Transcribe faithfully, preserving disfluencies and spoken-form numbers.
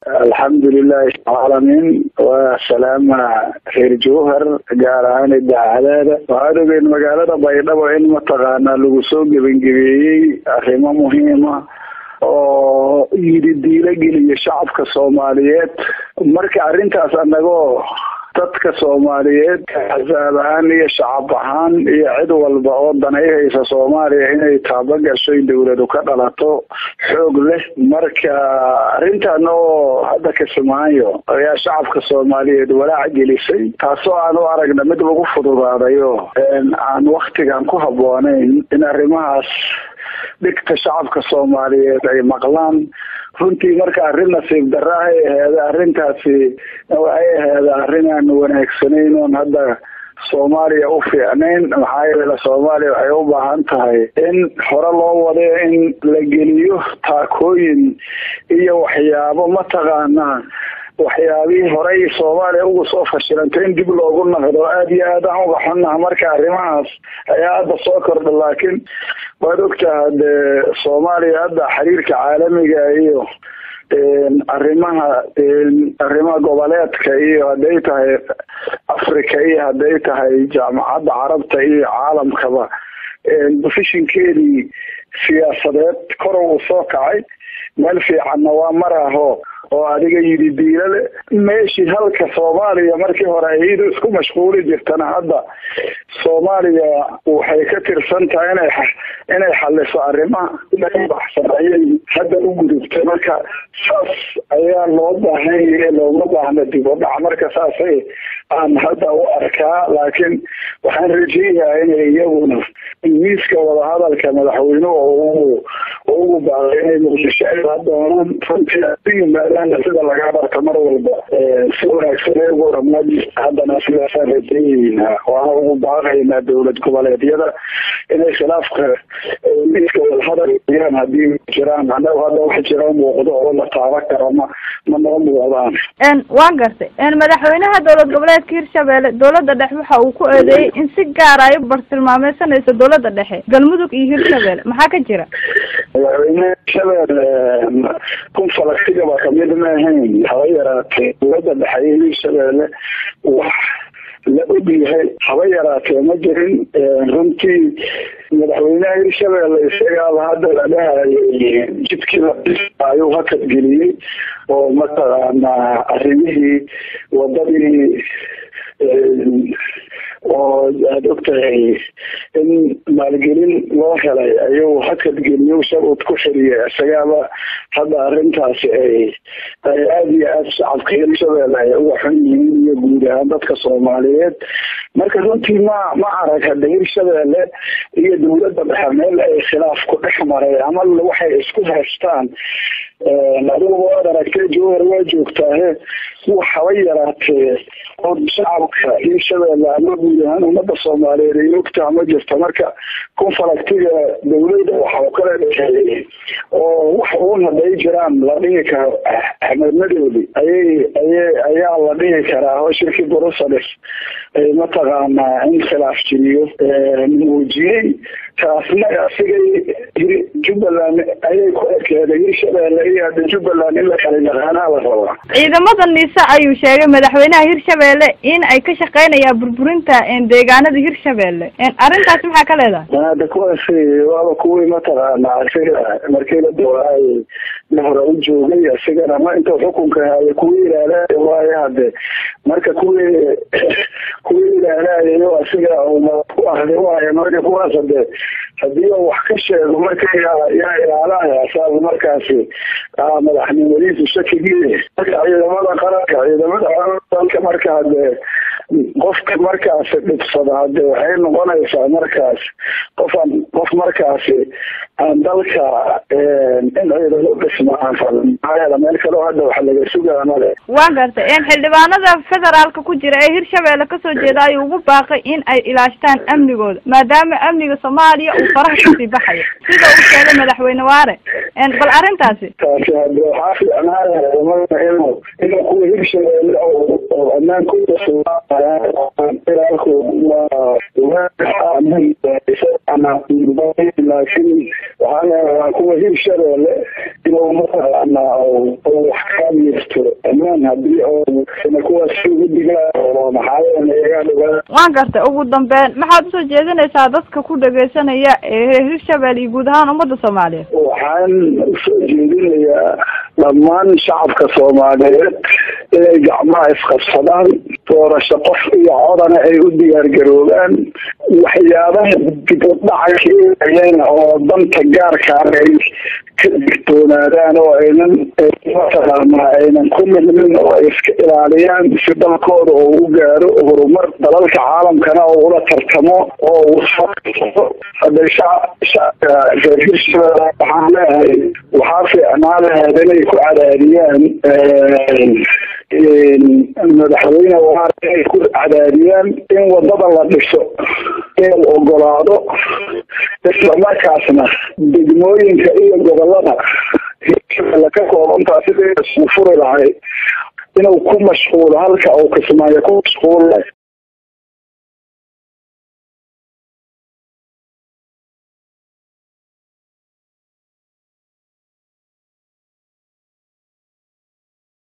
الحمد لله رب العالمين والسلام خير جوهر جاران الدعالة وهذا بين مقالة بيضاء وإن متغانا لغسوق بنجبيي أخيمة مهمة oo yiddiila geliya shacabka Soomaaliyeed marka arintaas anago dadka Soomaaliyeed xisaabahan iyo shacab ahaan iyo cid walba oo danayaysa Soomaaliya inay taaba gasho dawladdu ka dhalato xoog leh marka arintan oo hadda ka samaayo ayaa shacabka Soomaaliyeed walaac gelisay taasoo aan u aragna mid ugu fududaadayo aan waqtigan ku habboonayn in arrimahaas dadka shacabka Soomaaliyeed ay maqlaan runtii marka arrin nasiib darro ah ee arrintaasi waxay ahayd arrin aan wanaagsaneyn oo hadda Soomaaliya u fiicnayn maxaa yeelay Soomaaliya waxay u baahan tahay in hore loo wado in la geliyo taakooyin iyo waxyaabo mataqaanaa waxyaabihii hore Soomaaliya ugu soo fashilantay in dib loogu noqdo aad iyo aad aan uga xunnahay marka arrimahaas ayaa hadda soo kordhay laakiin waad ogtahay Soomaaliya hadda xiriirka caalamiga iyo arrimaha arrimaha goboleedka iyo haday tahay Afrika iyo haday tahay jaamacadda Carabta iyo caalamkaba positionkeedii siyaasadeed kor u soo kacay meel fiican waa maraho oo adiga yiri diilale meeshii halka Soomaaliya markii hore ay isku mashquuli jirtana hadda Soomaaliya waxay ka tirsan tahay inay inay xalliso arrimaha inay baxsanayeen hadda u gudubtay marka saas ayaa loo baahan yahay loo baahna dib u dhac marka saasay aan hadda u arkaa laakiin waxaan rajaynayaa in iyaguna miiska wada hadalka madaxweynuhu uu uu baahay inay muqdisho ay doonaan runtii sida laga barto mar walba si wanaagsan ugu rabnaa haddana sidaas rajayna waa ugu baaqaynaa dawlad goboleedyada inay khilaafka miiska wada hadalka hadii jiraan anagu hadda wax jiraan muuqdo oo la taaban karo ma ma muuqdaan een waan gartay een madaxweynaha dawlad goboleedka Hirshabelle dawladda dhexe waxa uu ku eedeeyay in si gaar ah ay bartilmaameedsanayso dawladda dhexe Galmudug iyo Hirshabelle maxaa ka jira madaxweynaha Hirshabelle kun falaktiga waa kamid ma ahayn haba yaraatee dawladda dhexe iyo Hirshabelle wax la ogyahay haba yaraatee ma jirin runtii madaxweynaha Hirshabelle isaga hadda la dhahayo jidkii ayuu hakad geliyay oo mataqaanaa arrimihii wadadii oo doctor in maalgelin loo helay ayuu hakad geliyo sharud ku xiriyay isagaba hadda arrintaas ay aad iyo aad shacabka Hirshabelle ay uga xun yihiin iyo guud ahaan dadka Soomaaliyeed marka runtii ma ma arag hadda Hirshabelle iyo dawladda dhexe meel ay khilaaf ku dhex maray ama waxay isku haystaan adigu waa aragtay joohar waa joogtaa waxa way yaraatee oo shacabka Hirshabelle ama guud ahaan ummadda Soomaaliyeed ay ogtaa ma jirto marka kun falaktiga dawladda waxa uu kala dhigay oo wax uu haday jiraan la dhigi karo Axmed Madoodi ayay ayay ayaa la dhigi karaa oo shirkii Brussels ay mataqaanaa in khilaaf jiriyo muujiyay taasna asigay Jubbaland ayay ku ekeeday Hirshabelle iyo Jubbaland in la kala yaqaanaa la rabo ciidamada niisa ayuu sheegay madaxweynaha Hirshabelle in ay ka shaqeynayaan burburinta deegaanada Hirshabelle in arintaas maxaa ka leedahay hada kuwaasi waa kuwii mataqaanaa asiga markii la dooray la hore u joogay asiga ma inta xukunka ay ku ilaalay waa hade marka kuwii kuwii ilaalay oo asiga oo ku ahday waa marka kuwaas hade hadii wax ka sheego marka yaa ilaalaya sabab markaasi madaxnimadiisu shakigii ciidamada qaranka ciidamada dalka marka hade qofka markaas dhibsada hade waxay noqonaysaa markaas qofan qof markaas aan dalka in ciidamada dhismaan falan ayada meel kale hadda wax laga sugaa male waan gartay in xildhibaanada federaalka ku jira ee Hirshabelle ka soo jeeda ay ugu baaqay in ay ilaashtaan amnigooda maadaama amniga Soomaaliya uu faraha ka sii baxayo sida uu sheegay madaxweyne Waare in bal arintaasi taasi hadda waxa fiicnaa inuu inuu ku Hirshabelle oo amaan ku laakiin waxaan kuwa Hirshabelle inuu mataqaanaa oo wax ka mirto haddii oo kuwaas ugu digaa oo maxaa iyaga dhigaa. waan gartay ugu dambeyn maxaad usoo jeedinaysaa dadka ku dhageysanaya ee Hirshabelle iyo guud ahaan ummadda Soomaaliyeed? waxaan usoo jeedinayaa dhammaan shacabka Soomaaliyeed inay gacmaha isqabsadaan doorasho qof iyo codana ay u diyaargaroobaan waxyaabaha dibadhaca oo danta gaarka ay ka digtoonaadaan oo aynan mataqaanaa aynan ku milmin oo ay iska ilaaliyaan si dalkooda oo u gaaro horumar dalalka caalamkana oo ula tartamo oo uu hadday shacabka reer Hirshabelle waxaan leeyahay waxaa fiicnaan lahayd inay ku cadaadiyaan madaxweyne waara inay ku cadaadiyaan in wadada la dhiso in la ogolaado isla markaasna degmooyinka iyo gobolada Hirshabelle ka koobantaa sidii isugu furi lahay inuu ku mashquulo halka uu Kismaayo ku mashquulo